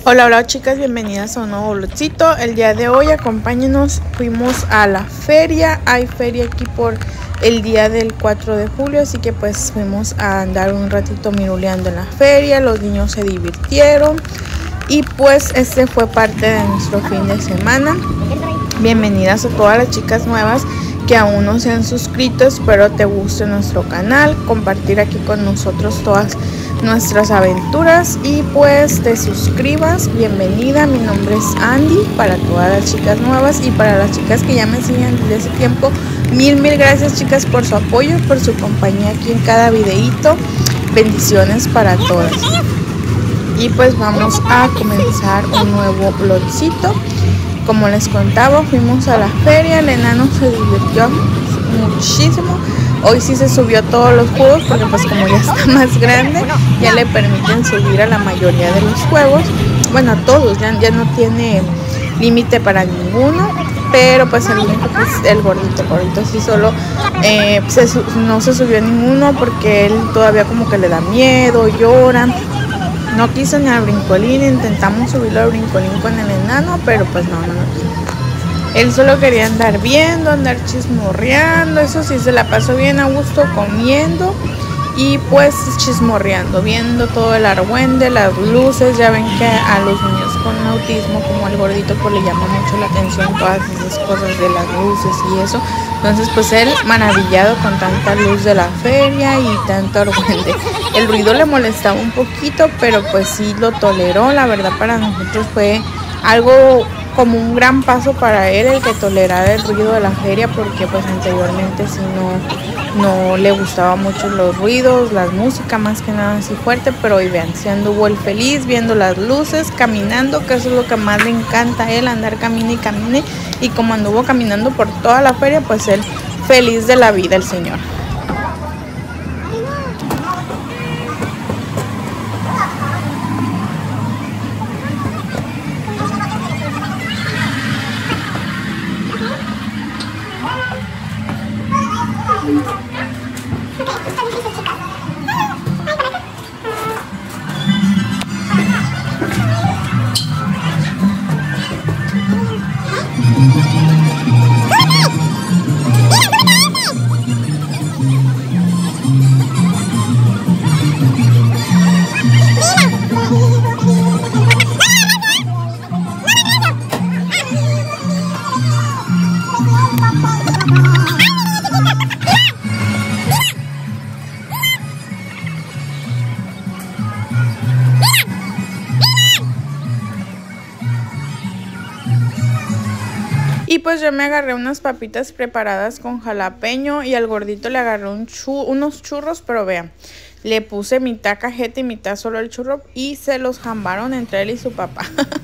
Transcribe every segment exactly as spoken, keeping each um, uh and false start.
Hola, hola chicas, bienvenidas a un nuevo vlogcito. El día de hoy acompáñenos, fuimos a la feria. Hay feria aquí por el día del cuatro de julio, así que pues fuimos a andar un ratito miruleando en la feria. Los niños se divirtieron y pues este fue parte de nuestro fin de semana. Bienvenidas a todas las chicas nuevas que aún no se han suscrito. Espero te guste nuestro canal, compartir aquí con nosotros todas nuestras aventuras y pues te suscribas. Bienvenida, mi nombre es Andy. Para todas las chicas nuevas y para las chicas que ya me siguen desde ese tiempo, mil mil gracias chicas por su apoyo, por su compañía aquí en cada videíto. Bendiciones para todas. Y pues vamos a comenzar un nuevo vlogcito. Como les contaba, fuimos a la feria. El enano se divirtió muchísimo. Hoy sí se subió a todos los juegos porque pues como ya está más grande, ya le permiten subir a la mayoría de los juegos. Bueno, a todos, ya, ya no tiene límite para ninguno. Pero pues el único que es el gordito, el gordito sí solo eh, se, no se subió a ninguno porque él todavía como que le da miedo, llora. No quiso ni al brincolín, intentamos subirlo al brincolín con el enano, pero pues no, no, no. Él solo quería andar viendo, andar chismorreando. Eso sí, se la pasó bien a gusto comiendo y pues chismorreando, viendo todo el argüende, las luces. Ya ven que a los niños con autismo, como al gordito, pues le llama mucho la atención todas esas cosas de las luces y eso. Entonces pues él maravillado con tanta luz de la feria y tanto argüende. El ruido le molestaba un poquito, pero pues sí lo toleró. La verdad para nosotros fue algo como un gran paso para él el que tolerara el ruido de la feria, porque pues anteriormente sí no, no le gustaba mucho los ruidos, la música más que nada así fuerte. Pero hoy vean, se anduvo el feliz viendo las luces, caminando, que eso es lo que más le encanta a él, andar camine y camine. Y como anduvo caminando por toda la feria, pues él feliz de la vida el señor. Y pues yo me agarré unas papitas preparadas con jalapeño y al gordito le agarré un chu unos churros, pero vean, le puse mitad cajeta y mitad solo el churro y se los jambaron entre él y su papá.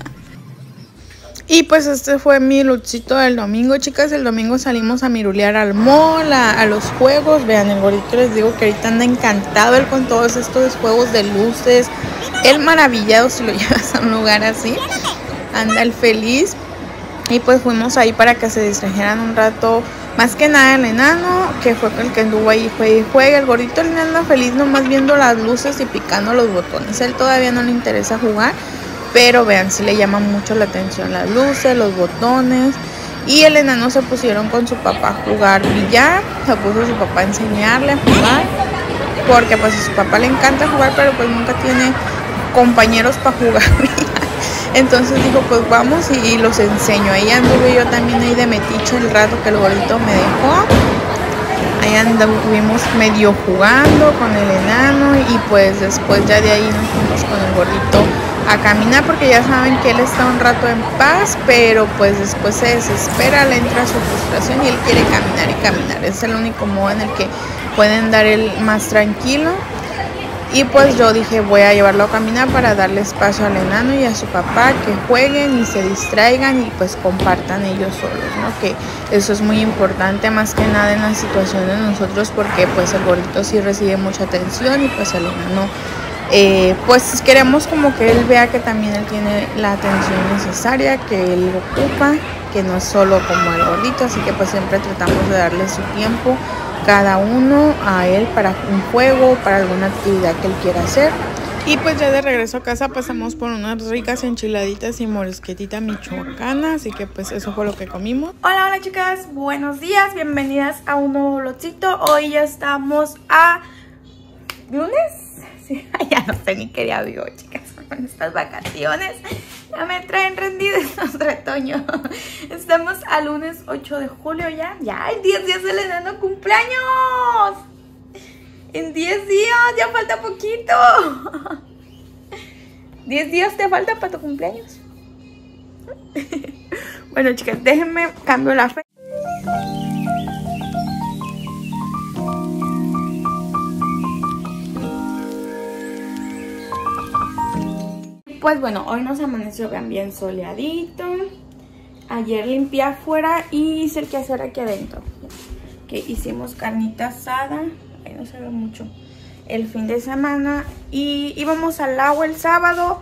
Y pues este fue mi luchito del domingo, chicas. El domingo salimos a mirulear al mall, a, a los juegos. Vean, el gordito les digo que ahorita anda encantado él con todos estos juegos de luces. Él maravillado si lo llevas a un lugar así. Anda el feliz. Y pues fuimos ahí para que se distrajeran un rato. Más que nada el enano, que fue el que anduvo ahí, juega y juega. El gordito le anda feliz nomás viendo las luces y picando los botones. A él todavía no le interesa jugar, pero vean, sí le llama mucho la atención las luces, los botones. Y el enano se pusieron con su papá a jugar billar. Se puso su papá a enseñarle a jugar, porque pues a su papá le encanta jugar, pero pues nunca tiene compañeros para jugar billar. Entonces dijo, pues vamos y, y los enseño. Ahí anduve yo también ahí de metiche el rato que el gordito me dejó. Ahí anduvimos medio jugando con el enano y pues después ya de ahí nos fuimos con el gordito a caminar, porque ya saben que él está un rato en paz, pero pues después se desespera, le entra su frustración y él quiere caminar y caminar. Es el único modo en el que pueden dar él más tranquilo. Y pues yo dije, voy a llevarlo a caminar para darle espacio al enano y a su papá, que jueguen y se distraigan y pues compartan ellos solos, ¿no? Que eso es muy importante más que nada en las situaciones de nosotros, porque pues el gordito sí recibe mucha atención y pues el enano eh, pues queremos como que él vea que también él tiene la atención necesaria, que él ocupa, que no es solo como el gordito. Así que pues siempre tratamos de darle su tiempo cada uno a él para un juego, para alguna actividad que él quiera hacer. Y pues ya de regreso a casa pasamos por unas ricas enchiladitas y morisquetita michoacana, así que pues eso fue lo que comimos. Hola, hola chicas, buenos días, bienvenidas a un nuevo vlogcito. Hoy ya estamos a lunes, sí, ya no sé ni qué día vivo, chicas, con estas vacaciones ya me traen rendido estos retoños. Estamos a lunes ocho de julio ya, ya en diez días celebrando cumpleaños. En diez días, ya falta poquito. diez días te falta para tu cumpleaños. Bueno, chicas, déjenme cambio la fe. Pues bueno, hoy nos amaneció bien, bien soleadito. Ayer limpié afuera y hice el quehacer aquí adentro. Que hicimos carnita asada. Ahí no se ve mucho. El fin de semana. Y íbamos al lago el sábado,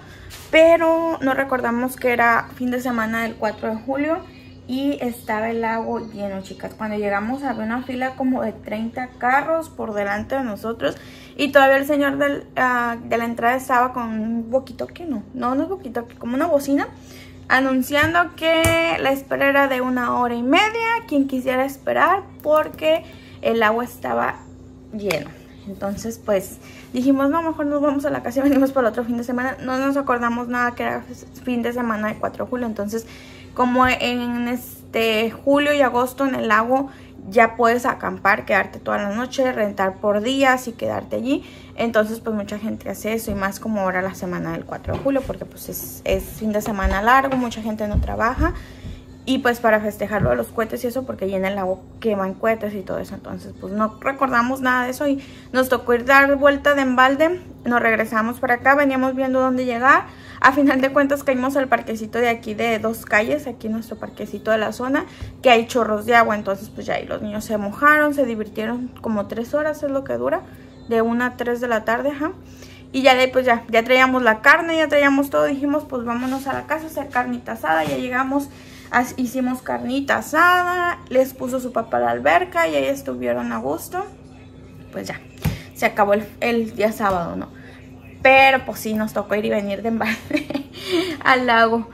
pero no recordamos que era fin de semana del cuatro de julio. Y estaba el lago lleno, chicas. Cuando llegamos había una fila como de treinta carros por delante de nosotros. Y todavía el señor del, uh, de la entrada estaba con un walkie-talkie, no, no, no es walkie-talkie, como una bocina, anunciando que la espera era de una hora y media, quien quisiera esperar, porque el agua estaba lleno. Entonces pues dijimos, no, mejor nos vamos a la casa y venimos para el otro fin de semana. No nos acordamos nada que era fin de semana de cuatro de julio. Entonces, como en este julio y agosto en el lago ya puedes acampar, quedarte toda la noche, rentar por días y quedarte allí. Entonces pues mucha gente hace eso, y más como ahora la semana del cuatro de julio, porque pues es, es fin de semana largo, mucha gente no trabaja. Y pues para festejarlo de los cohetes y eso, porque allí en el lago queman cohetes y todo eso. Entonces pues no recordamos nada de eso y nos tocó ir dar vuelta de embalde. Nos regresamos para acá, veníamos viendo dónde llegar. A final de cuentas caímos al parquecito de aquí de dos calles, aquí nuestro parquecito de la zona, que hay chorros de agua. Entonces pues ya ahí los niños se mojaron, se divirtieron como tres horas, es lo que dura, de una a tres de la tarde, ajá. Y ya de ahí pues ya, ya traíamos la carne, ya traíamos todo, dijimos pues vámonos a la casa a hacer carnita asada. Ya llegamos, hicimos carnita asada, les puso su papá a la alberca y ahí estuvieron a gusto. Pues ya, se acabó el, el día sábado, ¿no? Pero pues sí, nos tocó ir y venir de embalde al lago.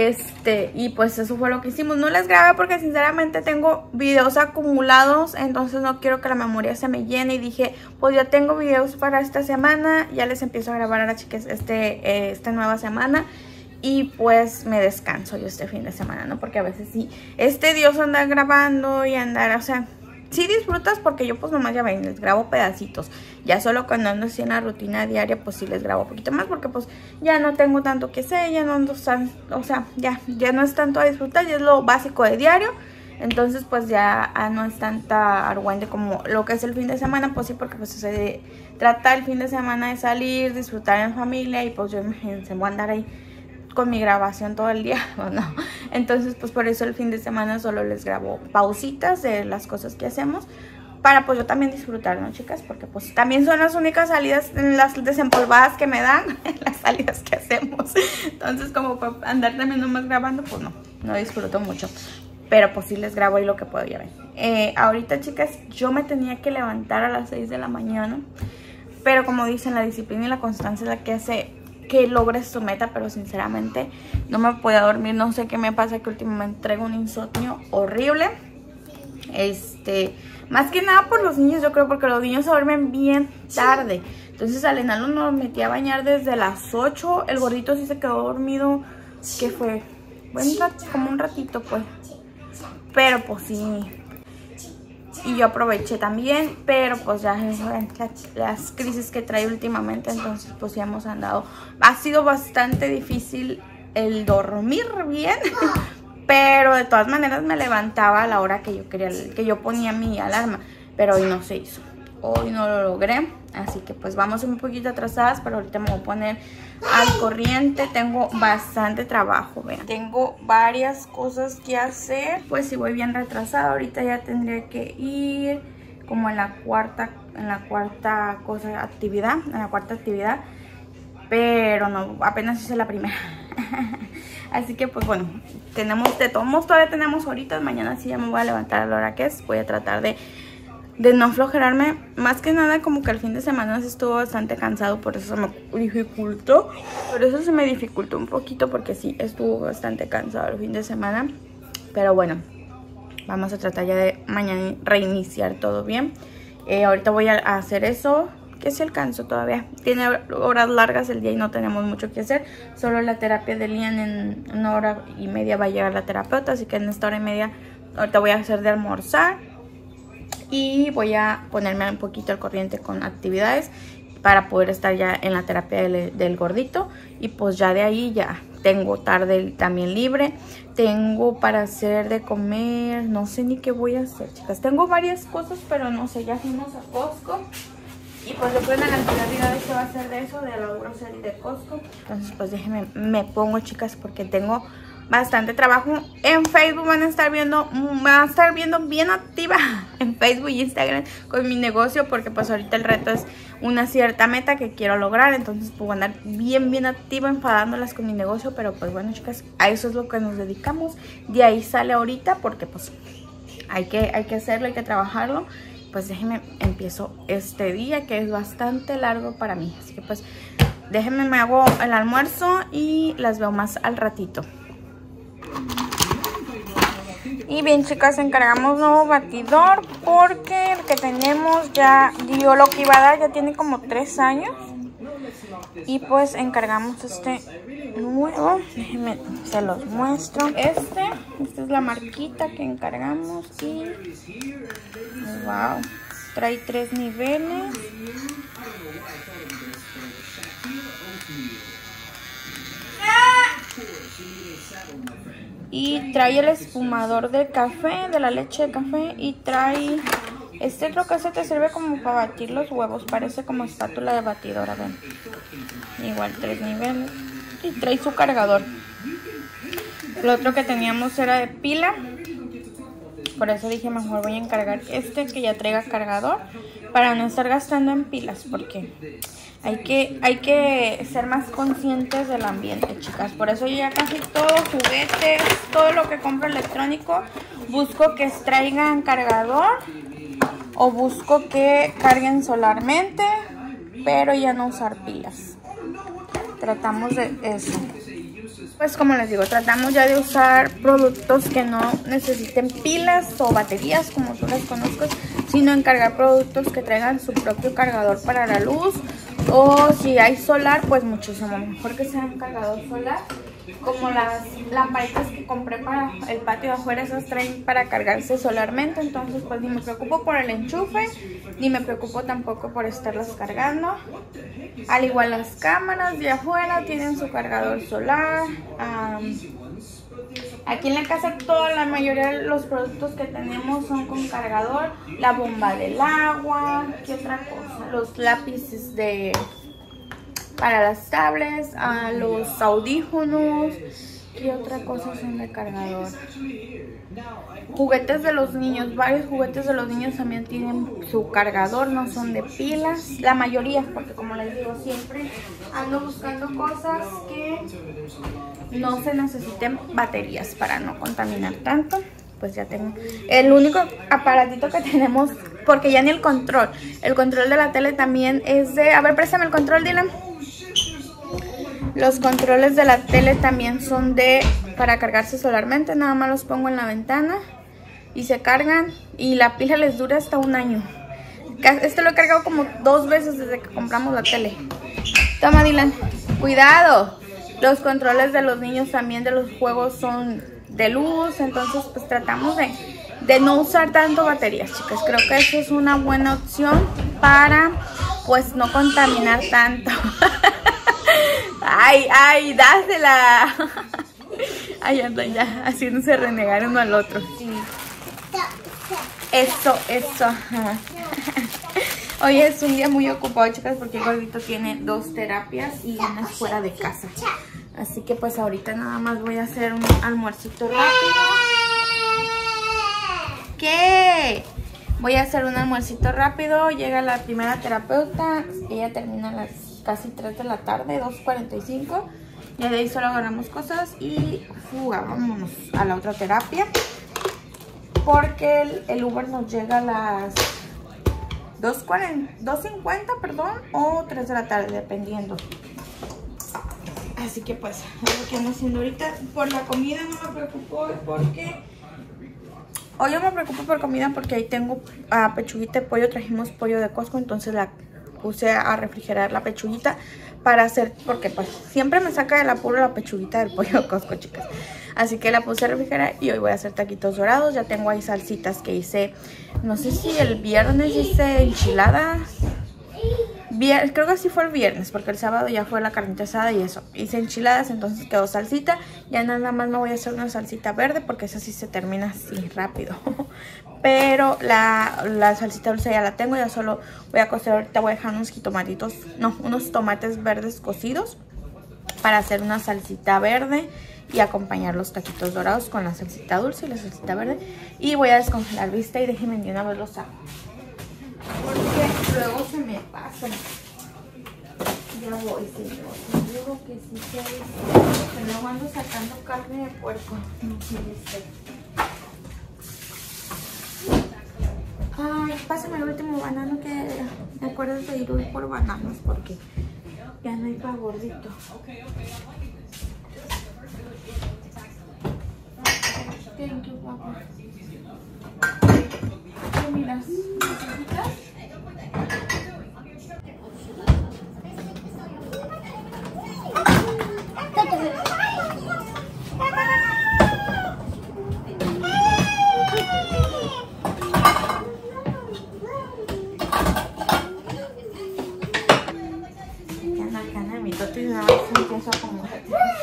Este, y pues eso fue lo que hicimos. No les grabé porque sinceramente tengo videos acumulados, entonces no quiero que la memoria se me llene. Y dije, pues ya tengo videos para esta semana, ya les empiezo a grabar a las chicas este, eh, esta nueva semana. Y pues me descanso yo este fin de semana, ¿no? Porque a veces sí, es tedioso andar grabando y andar, o sea, sí disfrutas porque yo pues nomás ya ven, les grabo pedacitos. Ya solo cuando ando así en la rutina diaria pues sí les grabo un poquito más, porque pues ya no tengo tanto que sé, ya no ando, o sea, ya, ya no es tanto a disfrutar, ya es lo básico de diario. Entonces pues ya ah, no es tanta argüende como lo que es el fin de semana, pues sí, porque pues se trata el fin de semana de salir, disfrutar en familia. Y pues yo imagínense, voy a andar ahí con mi grabación todo el día, ¿o no? Entonces pues por eso el fin de semana solo les grabo pausitas de las cosas que hacemos, para pues yo también disfrutar, ¿no, chicas? Porque pues también son las únicas salidas, las desempolvadas que me dan, las salidas que hacemos. Entonces como para andar también nomás grabando, pues no, no disfruto mucho. Pero pues sí les grabo ahí lo que puedo, ya ven. Eh, ahorita, chicas, yo me tenía que levantar a las seis de la mañana, pero como dicen, la disciplina y la constancia es la que hace que logres tu meta. Pero sinceramente no me podía dormir, no sé qué me pasa, que últimamente traigo un insomnio horrible. Este, más que nada por los niños, yo creo, porque los niños se duermen bien tarde. Entonces al enano nos metí a bañar desde las ocho, el gordito sí se quedó dormido, que fue buen rato, como un ratito pues, pero pues sí. Y yo aproveché también, pero pues ya las, las crisis que trae últimamente, entonces pues ya hemos andado. Ha sido bastante difícil el dormir bien, pero de todas maneras me levantaba a la hora que yo quería, que yo ponía mi alarma, pero hoy no se hizo. Hoy no lo logré, así que pues vamos un poquito atrasadas, pero ahorita me voy a poner al corriente. Tengo bastante trabajo, vean. Tengo varias cosas que hacer. Pues si voy bien retrasada, ahorita ya tendría que ir como en la cuarta, en la cuarta cosa, actividad, en la cuarta actividad. Pero no, apenas hice la primera. Así que pues bueno, tenemos de todos modos, todavía tenemos horitas. Mañana sí ya me voy a levantar a la hora que es. Voy a tratar de de no aflojerarme. Más que nada como que el fin de semana se estuvo bastante cansado, por eso se me dificultó. Por eso se me dificultó un poquito, porque sí, estuvo bastante cansado el fin de semana. Pero bueno, vamos a tratar ya de mañana reiniciar todo bien. Eh, ahorita voy a hacer eso, que si alcanzo todavía. Tiene horas largas el día y no tenemos mucho que hacer. Solo la terapia de Lian, en una hora y media va a llegar la terapeuta. Así que en esta hora y media ahorita voy a hacer de almorzar. Y voy a ponerme un poquito al corriente con actividades para poder estar ya en la terapia del, del gordito. Y pues ya de ahí ya tengo tarde también libre. Tengo para hacer de comer, no sé ni qué voy a hacer, chicas. Tengo varias cosas, pero no sé, ya fuimos a Costco. Y pues después de la cantidad de que va a hacer de eso, de la grocery de Costco. Entonces pues déjenme, me pongo, chicas, porque tengo bastante trabajo. En Facebook van a estar viendo, van a estar viendo bien activa en Facebook y Instagram con mi negocio, porque pues ahorita el reto es una cierta meta que quiero lograr. Entonces pues voy a andar bien bien activa enfadándolas con mi negocio. Pero pues bueno, chicas, a eso es lo que nos dedicamos. De ahí sale ahorita, porque pues hay que, hay que hacerlo, hay que trabajarlo. Pues déjenme, empiezo este día que es bastante largo para mí. Así que pues déjenme, me hago el almuerzo y las veo más al ratito. Y bien, chicas, encargamos nuevo batidor porque el que tenemos ya dio lo que iba a dar, ya tiene como tres años. Y pues encargamos este nuevo, déjenme, se los muestro. Este, esta es la marquita que encargamos y wow, trae tres niveles. Y trae el espumador de café, de la leche de café. Y trae este otro que se te sirve como para batir los huevos. Parece como espátula de batidora, ven. Igual tres niveles. Y trae su cargador. Lo otro que teníamos era de pila. Por eso dije, mejor voy a encargar este que ya traiga cargador, para no estar gastando en pilas, porque hay que, hay que ser más conscientes del ambiente, chicas. Por eso yo ya casi todo, juguetes, todo lo que compro electrónico, busco que traigan cargador o busco que carguen solarmente, pero ya no usar pilas. Tratamos de eso. Pues como les digo, tratamos ya de usar productos que no necesiten pilas o baterías, como tú las conozcas, sino encargar productos que traigan su propio cargador para la luz. O si hay solar, pues muchísimo mejor que sea un cargador solar. Como las lamparitas que compré para el patio de afuera, esas traen para cargarse solarmente. Entonces pues ni me preocupo por el enchufe, ni me preocupo tampoco por estarlas cargando. Al igual las cámaras de afuera tienen su cargador solar. Um, aquí en la casa toda la mayoría de los productos que tenemos son con cargador. La bomba del agua, ¿qué otra cosa? Los lápices de para las tablets, a los audífonos. ¿Qué otra cosa son de cargador? Juguetes de los niños, varios juguetes de los niños también tienen su cargador, no son de pilas, la mayoría, porque como les digo, siempre ando buscando cosas que no se necesiten baterías para no contaminar tanto. Pues ya tengo el único aparatito que tenemos, porque ya ni el control, el control de la tele también es de, a ver, préstame el control, Dylan. Los controles de la tele también son de para cargarse solarmente, nada más los pongo en la ventana y se cargan, y la pila les dura hasta un año. Este lo he cargado como dos veces desde que compramos la tele. Toma, Dylan, cuidado. Los controles de los niños también de los juegos son de luz, entonces pues tratamos de, de no usar tanto baterías, chicas. Creo que eso es una buena opción para pues no contaminar tanto. Ay, ay, dásela. Ay, andan ya haciéndose renegar uno al otro. Sí. Eso, eso. Hoy es un día muy ocupado, chicas, porque el gordito tiene dos terapias y una es fuera de casa. Así que pues ahorita nada más voy a hacer un almuercito rápido. ¿Qué? Voy a hacer un almuercito rápido. Llega la primera terapeuta. Ella termina a las casi tres de la tarde, dos cuarenta y cinco. Y de ahí solo agarramos cosas y fuga, vámonos a la otra terapia. Porque el, el Uber nos llega a las dos cincuenta, perdón, o tres de la tarde, dependiendo. Así que pues, es lo que ando haciendo ahorita. Por la comida no me preocupo porque... Hoy yo me preocupo por comida porque ahí tengo uh, pechuguita de pollo. Trajimos pollo de Costco, entonces la puse a refrigerar la pechuguita para hacer... Porque pues siempre me saca del apuro la pechuguita del pollo de Costco, chicas. Así que la puse a refrigerar y hoy voy a hacer taquitos dorados. Ya tengo ahí salsitas que hice, no sé si el viernes hice enchiladas. Vier, creo que sí fue el viernes, porque el sábado ya fue la carnita asada y eso. Hice enchiladas, entonces quedó salsita. Ya nada más me voy a hacer una salsita verde, porque esa sí se termina así rápido. Pero la, la salsita dulce ya la tengo, ya solo voy a cocer. Ahorita voy a dejar unos jitomatitos, no, unos tomates verdes cocidos para hacer una salsita verde y acompañar los taquitos dorados con la salsita dulce y la salsita verde. Y voy a descongelar, ¿viste? Y déjenme de una vez los saco, porque luego se me pasa. Ya voy, señor. Seguro que sí se dice. Que luego ando sacando carne de puerco. No sé, ¿viste? Ay, pásame el último banano, que me acuerdo de ir hoy por bananos, porque ya no hay para gordito. Thank you, papá. ¿Qué miras? ¿Necesitas? Ya no alcanza mi toti, nada más empiezo a como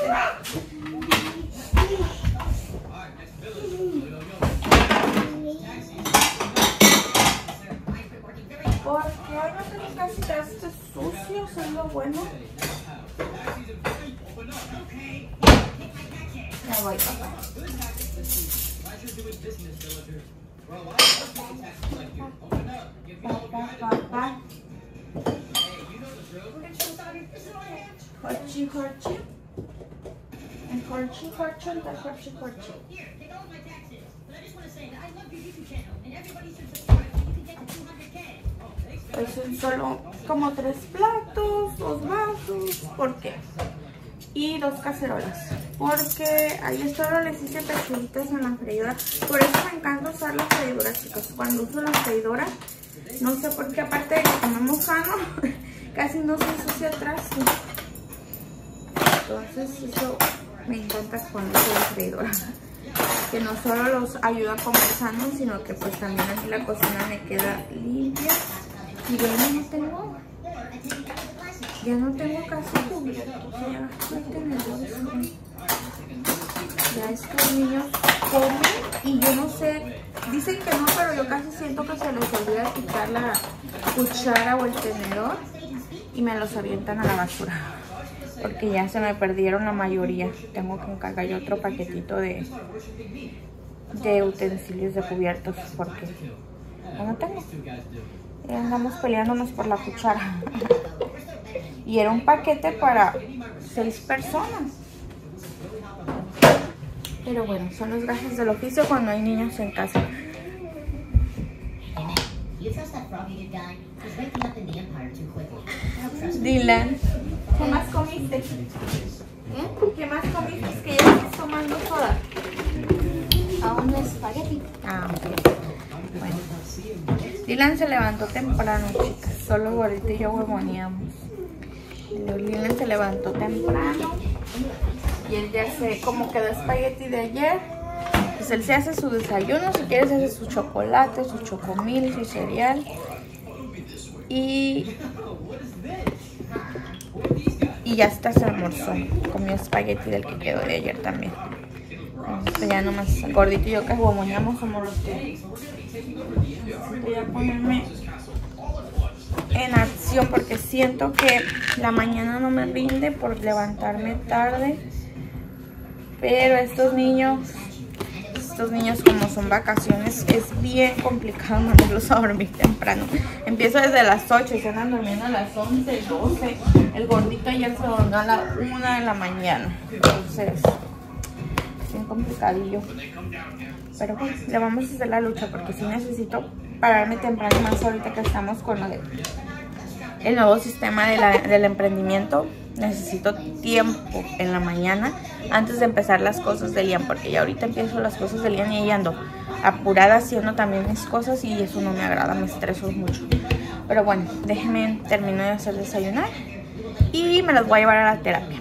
porque ahora no tengo casi trastes sucios, es lo bueno. Ya voy, papá. Papá, papá. Horchi, horchi. And horchi, horchi, and horchi, horchi. Pues son solo como tres platos, dos vasos, ¿por qué? Y dos cacerolas, porque ahí solo les hice pechuguitas en la freidora. Por eso me encanta usar la freidora, chicos. Cuando uso la freidora, no sé por qué, aparte de que comemos sano, casi no se ensucia atrás. Entonces eso me encanta cuando uso la freidora, que no solo los ayuda a comer sano, sino que pues también aquí la cocina me queda limpia. Y yo ya no tengo, ya no tengo casi cubiertos, ya no tengo. Ya estos niños comen y yo no sé, dicen que no, pero yo casi siento que se les olvida quitar la cuchara o el tenedor y me los avientan a la basura, porque ya se me perdieron la mayoría. Tengo que encargar yo otro paquetito de, de utensilios de cubiertos, porque ya no tengo. Y andamos peleándonos por la cuchara. Y era un paquete para seis personas. Pero bueno, son los gajes del oficio cuando hay niños en casa. Dylan, ¿qué más comiste? ¿Eh? ¿Qué más comiste? Es que ya estás tomando soda. A un espagueti. Ah, ok. Bueno, Dylan se levantó temprano, chicas. Solo Gordito y yo huevoneamos. Dylan se levantó temprano y él ya se, como quedó espagueti de ayer, pues él se hace su desayuno. Si quieres, hace su chocolate, su chocomil, su cereal. Y, y ya está, se almorzó. Comió espagueti del que quedó de ayer también. Entonces ya nomás Gordito y yo que huevoneamos somos los que... Voy a ponerme en acción porque siento que la mañana no me rinde por levantarme tarde. Pero estos niños, estos niños como son vacaciones, es bien complicado mandarlos a dormir temprano. Empiezo desde las ocho y se andan durmiendo a las once, doce. El Gordito ayer se durmió a la una de la mañana. Entonces bien complicadillo. Pero bueno, le vamos a hacer la lucha porque sí necesito pararme temprano, más ahorita que estamos con lo de el nuevo sistema de la, del emprendimiento. Necesito tiempo en la mañana antes de empezar las cosas de Liam, porque ya ahorita empiezo las cosas de Liam y ahí ando apurada haciendo también mis cosas y eso no me agrada, me estreso mucho. Pero bueno, déjenme terminar de hacer desayunar y me los voy a llevar a la terapia.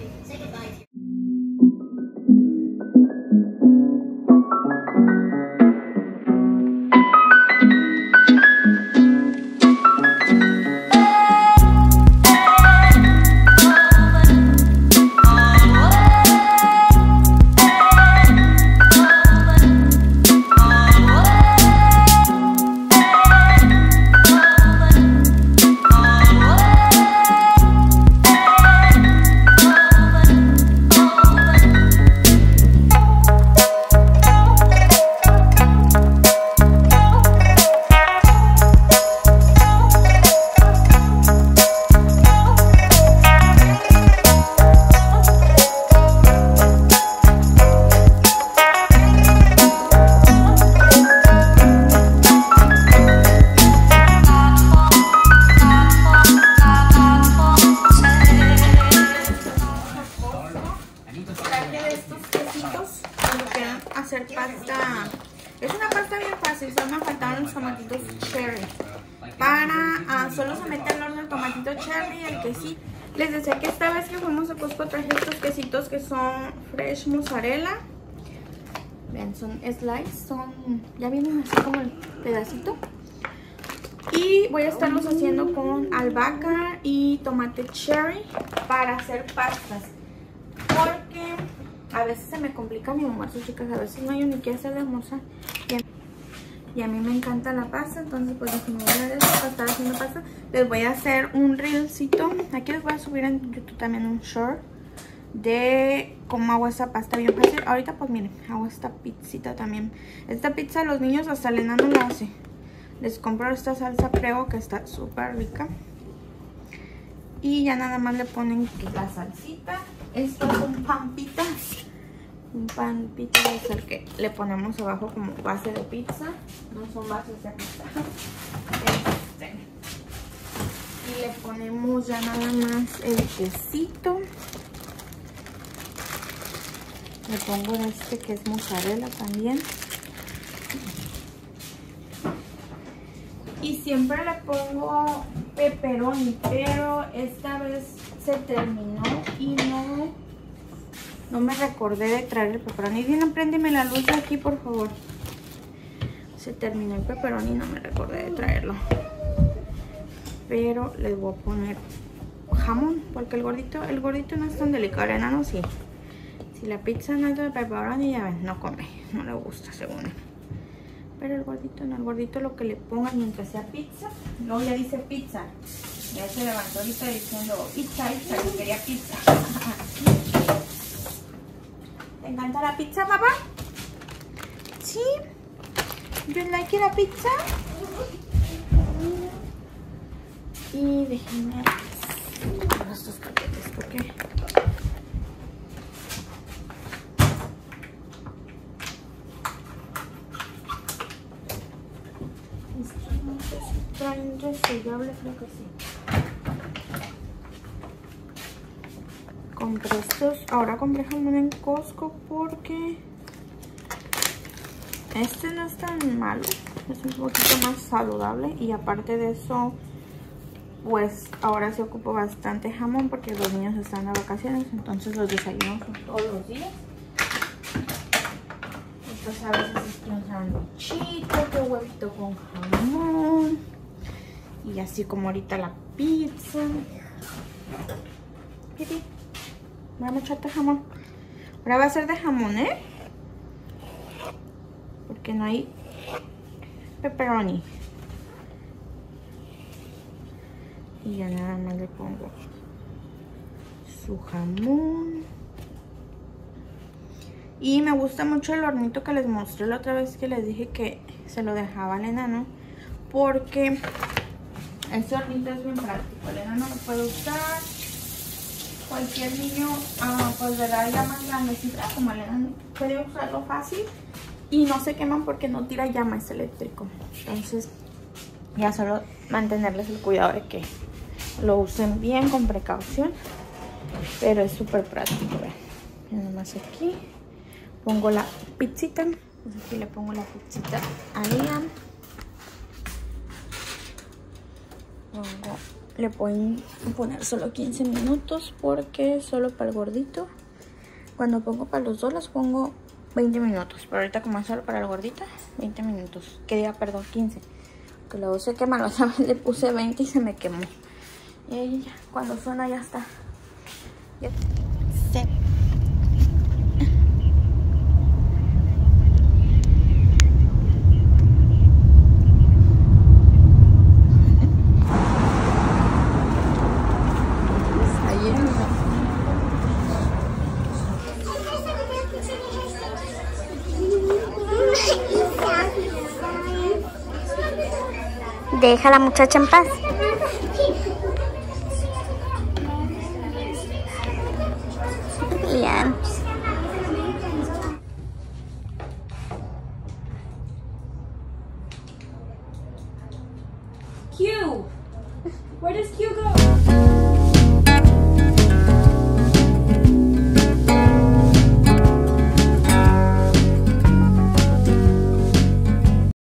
Hacer pasta, es una pasta bien fácil, solo me faltaron los tomatitos cherry. Para, uh, solo se mete al horno el tomatito cherry y el quesito. Les decía que esta vez que fuimos a Costco traje estos quesitos que son fresh mozzarella. Vean, son slice, son, ya vienen así como el pedacito. Y voy a estarlos haciendo con albahaca y tomate cherry para hacer pastas. Porque a veces se me complica mi almuerzo, chicas. A veces no hay ni qué hacer de almorzar. Y a, y a mí me encanta la pasta. Entonces, pues, me voy a eso para estar haciendo pasta. Les voy a hacer un reelcito. Aquí les voy a subir en YouTube también un short de cómo hago esta pasta bien fácil. Ahorita, pues, miren, hago esta pizzita también. Esta pizza los niños hasta el enano la hace. Les compro esta salsa Prego que está súper rica. Y ya nada más le ponen la salsita. Esto es un pan pita. Un pan pita es el que le ponemos abajo como base de pizza. No son bases de pizza. Este. Y le ponemos ya nada más el quesito. Le pongo este que es mozzarella también. Y siempre le pongo pepperoni, pero esta vez se terminó y no, no me recordé de traer el pepperoni. Bien, préndeme la luz de aquí, por favor. Se terminó el pepperoni y no me recordé de traerlo. Pero les voy a poner jamón, porque el gordito, el gordito no es tan delicado, el enano sí. Si la pizza no es de pepperoni, ya ven, no come, no le gusta según él. Pero el gordito no, el gordito lo que le pongan mientras sea pizza. Luego ya dice pizza. Ya se levantó ahorita diciendo pizza, pizza, yo quería pizza. ¿Te encanta la pizza, papá? ¿Sí? ¿You like la pizza? Y déjenme ver estos paquetes porque... traen resellable, creo que sí. Compré estos, ahora compré jamón en Costco porque este no es tan malo, es un poquito más saludable y aparte de eso, pues ahora se ocupa bastante jamón porque los niños están de vacaciones, entonces los desayunos son todos los días. Entonces a veces es que un sándwichito, que huevito con jamón. Y así como ahorita la pizza. Pipi, vamos a echarte jamón. Ahora va a ser de jamón, ¿eh? Porque no hay pepperoni. Y ya nada más le pongo su jamón. Y me gusta mucho el hornito que les mostré la otra vez que les dije que se lo dejaba al enano. Porque este hornito es bien práctico. El enano lo puede usar cualquier niño uh, pues de edad ya más grandecita, como le dan, puede usarlo fácil y no se queman porque no tira llama, es eléctrico. Entonces ya solo mantenerles el cuidado de que lo usen bien con precaución, pero es súper práctico. Vean, ya nomás aquí pongo la pizzita, pues aquí le pongo la pizzita a Liam. Pongo, le pueden poner solo quince minutos porque solo para el gordito. Cuando pongo para los dos los pongo veinte minutos, pero ahorita como es solo para el gordito, veinte minutos, que diga, perdón, quince, que luego se quema. La otra vez le puse veinte y se me quemó. Y ahí ya, cuando suena ya está. Ya. Sí. Deja a la muchacha en paz. Bien. Q! Where does Q go?